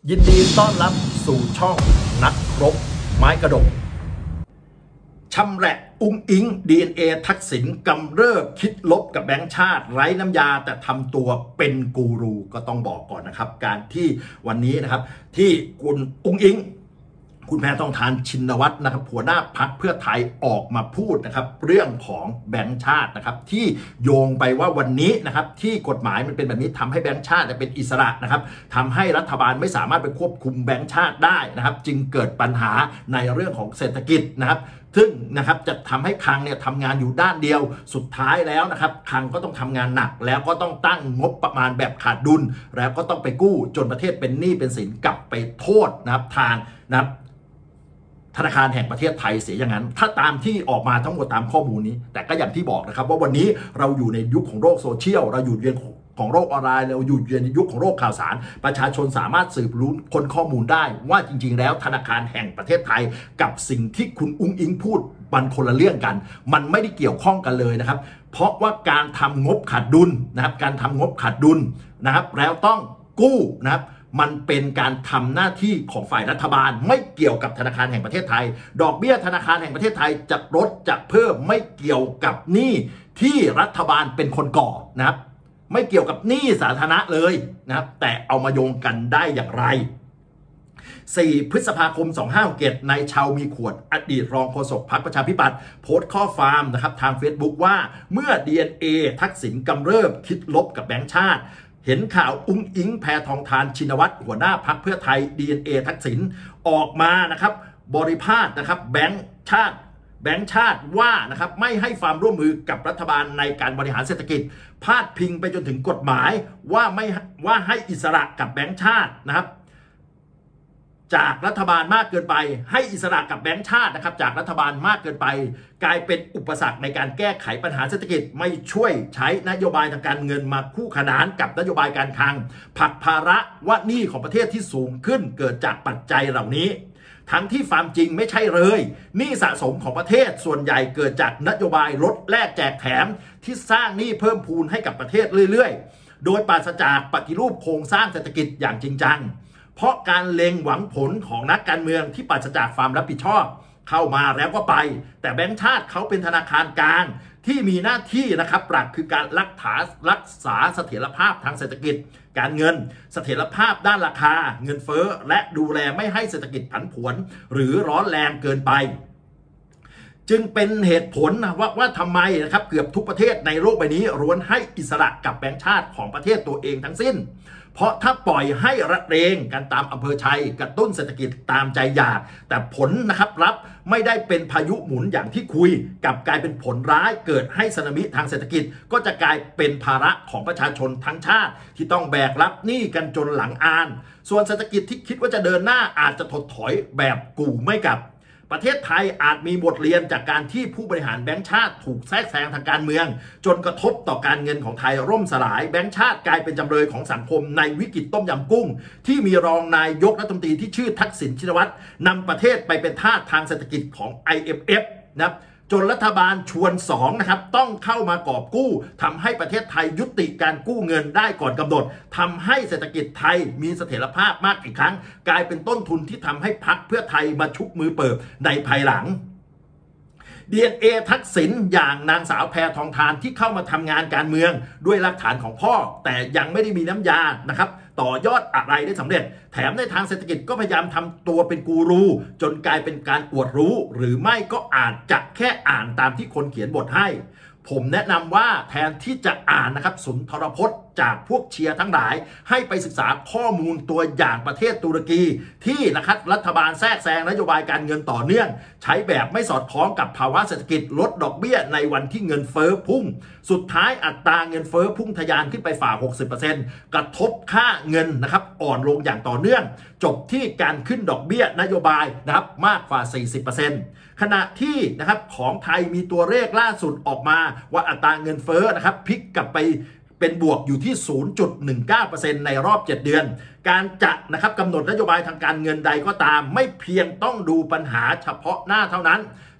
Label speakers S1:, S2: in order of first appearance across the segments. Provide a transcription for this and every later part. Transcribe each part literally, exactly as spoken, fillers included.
S1: ยินดีต้อนรับสู่ช่องนักรบไม้กระดกชำแหละอุ้งอิง ดี เอ็น เอ ทักษิณกำเริบคิดลบกับแบงค์ชาติไร้น้ำยาแต่ทำตัวเป็นกูรูก็ต้องบอกก่อนนะครับการที่วันนี้นะครับที่คุณอุ้งอิงคุณแพทองธารชินวัตรนะครับหัวหน้าพรรคเพื่อไทยออกมาพูดนะครับเรื่องของแบงค์ชาตินะครับที่โยงไปว่าวันนี้นะครับที่กฎหมายมันเป็นแบบนี้ทำให้แบงค์ชาติเป็นอิสระนะครับทำให้รัฐบาลไม่สามารถไปควบคุมแบงค์ชาติได้นะครับจึงเกิดปัญหาในเรื่องของเศรษฐกิจนะครับซึ่งนะครับจะทำให้คลังเนี่ยทำงานอยู่ด้านเดียวสุดท้ายแล้วนะครับคลังก็ต้องทำงานหนักแล้วก็ต้องตั้งงบประมาณแบบขาดดุลแล้วก็ต้องไปกู้จนประเทศเป็นหนี้เป็นสินกลับไปโทษนะครับทางนะครับธนาคารแห่งประเทศไทยเสียอย่างนั้นถ้าตามที่ออกมาทั้งหมดตามข้อมูลนี้แต่ก็อย่างที่บอกนะครับว่าวันนี้เราอยู่ในยุคของโลกโซเชียลเราอยู่ในของโลกออนไลน์เราอยู่ในยุคของโลกข่าวสารประชาชนสามารถสืบรู้ค้นข้อมูลได้ว่าจริงๆแล้วธนาคารแห่งประเทศไทยกับสิ่งที่คุณอุ้งอิงพูดมันคนละเรื่องกันมันไม่ได้เกี่ยวข้องกันเลยนะครับเพราะว่าการทำงบขาดดุลนะครับการทำงบขาดดุลนะครับแล้วต้องกู้นะครับมันเป็นการทำหน้าที่ของฝ่ายรัฐบาลไม่เกี่ยวกับธนาคารแห่งประเทศไทยดอกเบี้ยธนาคารแห่งประเทศไทยจะลดจะเพิ่มไม่เกี่ยวกับหนี้ที่รัฐบาลเป็นคนก่อนะครับไม่เกี่ยวกับหนี้สาธารณะเลยนะครับแต่เอามาโยงกันได้อย่างไรสี่พฤษภาคมสองห้าหกเจ็ดนายชาวมีขวดอดีตรองโฆษกพรรคประชาธิปัตย์โพสต์ข้อความนะครับทาง Facebook ว่าเมื่อ ดี เอ็น เอ ทักษิณกำเริบคิดลบกับแบงค์ชาติเห็นข่าวอุ้งอิงแพทองธารชินวัตรหัวหน้าพรรคเพื่อไทย ดี เอ็น เอ ทักษิณออกมานะครับบริพาทนะครับแบงค์ชาติแบงค์ชาติว่านะครับไม่ให้ความร่วมมือกับรัฐบาลในการบริหารเศรษฐกิจพาดพิงไปจนถึงกฎหมายว่าไม่ว่าให้อิสระกับแบงค์ชาตินะครับจากรัฐบาลมากเกินไปให้อิสระกับแบงค์ชาตินะครับจากรัฐบาลมากเกินไปกลายเป็นอุปสรรคในการแก้ไขปัญหาเศรษฐกิจไม่ช่วยใช้นโยบายทางการเงินมาคู่ขนานกับนโยบายการคลังผลักภาระว่าหนี้ของประเทศที่สูงขึ้นเกิดจากปัจจัยเหล่านี้ทั้งที่ความจริงไม่ใช่เลยหนี้สะสมของประเทศส่วนใหญ่เกิดจากนโยบายลดแลกแจกแถมที่สร้างหนี้เพิ่มพูนให้กับประเทศเรื่อยๆโดยปราศจากปฏิรูปโครงสร้างเศรษฐกิจอย่างจริงจังเพราะการเล็งหวังผลของนักการเมืองที่ปราศจากความรับผิดชอบเข้ามาแล้วก็ไปแต่แบงก์ชาติเขาเป็นธนาคารกลางที่มีหน้าที่นะครับหลักคือการรักษารักษาเสถียรภาพทางเศรษฐกิจการเงินเสถียรภาพด้านราคาเงินเฟ้อและดูแลไม่ให้เศรษฐกิจผันผวนหรือร้อนแรงเกินไปจึงเป็นเหตุผลนะว่าว่าทำไมนะครับเกือบทุกประเทศในโลกใบนี้ล้วนให้อิสระกับแบงก์ชาติของประเทศตัวเองทั้งสิ้นเพราะถ้าปล่อยให้ระเรงกันตามอำเภอชัยกระตุ้นเศรษฐกิจตามใจอยากแต่ผลนะครับรับไม่ได้เป็นพายุหมุนอย่างที่คุยกลับกลายเป็นผลร้ายเกิดให้สึนามิทางเศรษฐกิจก็จะกลายเป็นภาระของประชาชนทั้งชาติที่ต้องแบกรับหนี้กันจนหลังอานส่วนเศรษฐกิจที่คิดว่าจะเดินหน้าอาจจะถดถอยแบบกูไม่กลับประเทศไทยอาจมีบทเรียนจากการที่ผู้บริหารแบงก์ชาติถูกแทรกแซงทางการเมืองจนกระทบต่อการเงินของไทยร่มสลายแบงก์ชาติกลายเป็นจำเลยของสังคมในวิกฤตต้มยำกุ้งที่มีรองนายกรัฐมนตรีที่ชื่อทักษิณชินวัตรนำประเทศไปเป็นทาสทางเศรษฐกิจของ ไอ เอ็ม เอฟ นะครับจนรัฐบาลชวนสองนะครับต้องเข้ามากอบกู้ทำให้ประเทศไทยยุติการกู้เงินได้ก่อนกำหนดทำให้เศรษฐกิจไทยมีเสถียรภาพมากอีกครั้งกลายเป็นต้นทุนที่ทำให้พรรคเพื่อไทยมาชุบมือเปิบในภายหลัง ดี เอ็น เอ ทักษิณอย่างนางสาวแพทองธารที่เข้ามาทำงานการเมืองด้วยรากฐานของพ่อแต่ยังไม่ได้มีน้ำยานะครับต่อยอดอะไรได้สำเร็จแถมในทางเศรษฐกิจก็พยายามทำตัวเป็นกูรูจนกลายเป็นการอวดรู้หรือไม่ก็อาจจะแค่อ่านตามที่คนเขียนบทให้ผมแนะนำว่าแทนที่จะอ่านนะครับสุนทรพจน์จากพวกเชียร์ทั้งหลายให้ไปศึกษาข้อมูลตัวอย่างประเทศตุรกีที่นะครับรัฐบาลแทรกแซงนโยบายการเงินต่อเนื่องใช้แบบไม่สอดคล้องกับภาวะเศรษฐกิจลดดอกเบี้ยในวันที่เงินเฟ้อพุ่งสุดท้ายอัตราเงินเฟ้อพุ่งทะยานขึ้นไปฝ่า หกสิบเปอร์เซ็นต์ กระทบค่าเงินนะครับอ่อนลงอย่างต่อเนื่องจบที่การขึ้นดอกเบี้ยนโยบายนะครับมากกว่า สี่สิบเปอร์เซ็นต์ขณะที่นะครับของไทยมีตัวเลขล่าสุดออกมาว่าอัตราเงินเฟ้อนะครับพลิกกลับไปเป็นบวกอยู่ที่ ศูนย์จุดหนึ่งเก้าเปอร์เซ็นต์ ในรอบเจ็ดเดือนการจะนะครับกำหนดนโยบายทางการเงินใดก็ตามไม่เพียงต้องดูปัญหาเฉพาะหน้าเท่านั้น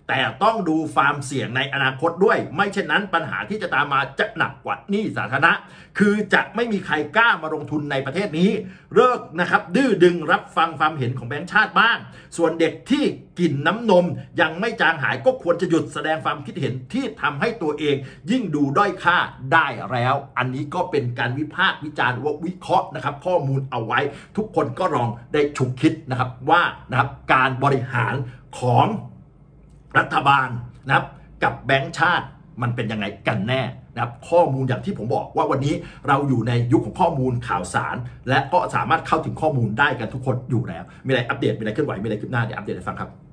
S1: แต่ต้องดูความเสี่ยงในอนาคตด้วยไม่เช่นนั้นปัญหาที่จะตามมาจะหนักกว่าหนี้สาธารณะคือจะไม่มีใครกล้ามาลงทุนในประเทศนี้เลิกนะครับดื้อดึงรับฟังความเห็นของแบงก์ชาติบ้างส่วนเด็กที่กินน้ำนมยังไม่จางหายก็ควรจะหยุดแสดงความคิดเห็นที่ทำให้ตัวเองยิ่งดูด้อยค่าได้แล้วอันนี้ก็เป็นการวิพากษ์วิจารณ์ว่าวิเคราะห์นะครับข้อมูลเอาไว้ทุกคนก็ลองได้ฉุกคิดนะครับว่านะครับการบริหารของรัฐบาลนะครับกับแบงก์ชาติมันเป็นยังไงกันแน่นะครับข้อมูลอย่างที่ผมบอกว่าวันนี้เราอยู่ในยุคของข้อมูลข่าวสารและก็สามารถเข้าถึงข้อมูลได้กันทุกคนอยู่แล้วมีอะไรอัปเดตมีอะไรเคลื่อนไหวมีอะไรคืบหน้าเดี๋ยวอัปเดตให้ฟังครับ